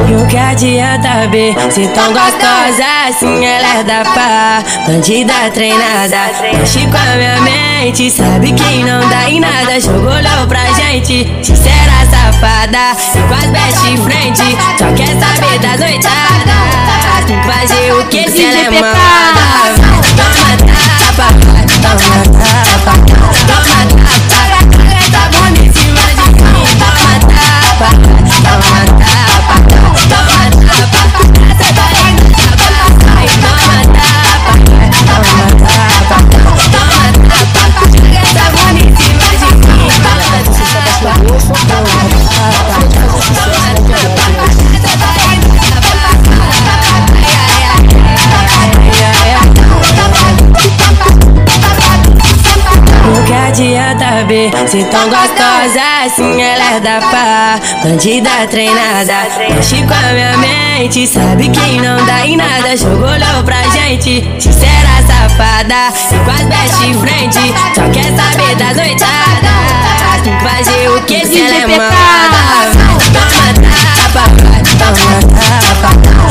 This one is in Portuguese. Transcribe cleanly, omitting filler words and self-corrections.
E o que adianta ver se tão gostosa assim? Ela é da pá, bandida treinada, mexe com a minha mente, sabe que não dá em nada. Jogou low pra gente, sincera safada, e com as best friend, só quer saber das noitadas. Fazer o que se ela é malvada? Toma tapa, toma tapa, toma tapa, tá bonitinha de mim. Toma tapa, toma tapa, toma tapa, essa barriga tapa. Ai, toma tapa, toma tapa, toma tapa, tá bonitinha de mim. Toma tapa, toma tapa, essa barriga tapa. O que adianta ver se tão gostosa assim? Ela é da pá, bandida treinada, mexe com a minha mente, sabe que não dá em nada. Jogou low pra gente, sincera safada, e com as best friend, só quer saber das noitadas. Fazer o que se ela é malvada? Toma tapa, toma tapa,